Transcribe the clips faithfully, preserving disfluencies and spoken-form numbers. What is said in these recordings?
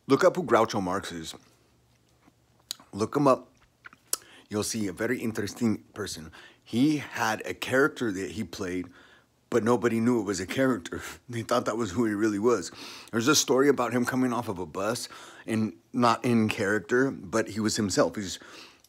Look up who Groucho Marx is. Look him up. You'll see a very interesting person. He had a character that he played, but nobody knew it was a character. They thought that was who he really was. There's a story about him coming off of a bus, and not in character, but he was himself. He's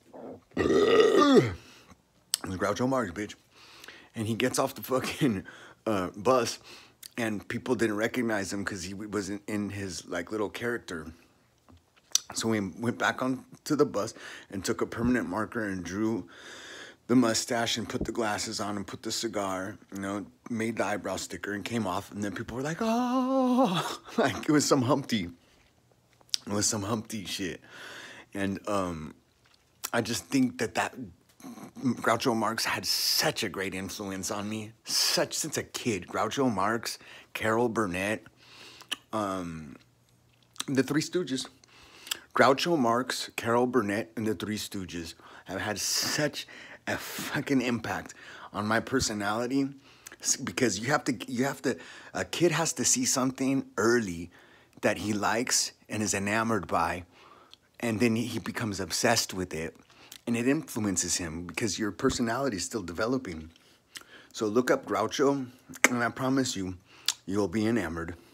Groucho Marx, bitch. And he gets off the fucking uh, bus, and people didn't recognize him because he wasn't in his like little character. So he went back on to the bus and took a permanent marker and drew the mustache and put the glasses on and put the cigar, you know, made the eyebrow sticker and came off. And then people were like, oh, like it was some Humpty. It was some Humpty shit. And um, I just think that that Groucho Marx had such a great influence on me. Such, since a kid. Groucho Marx, Carol Burnett, um, the Three Stooges. Groucho Marx, Carol Burnett, and the Three Stooges have had such a fucking impact on my personality, because you have to, you have to, a kid has to see something early that he likes and is enamored by, and then he becomes obsessed with it, and it influences him because your personality is still developing. So look up Groucho, and I promise you, you'll be enamored.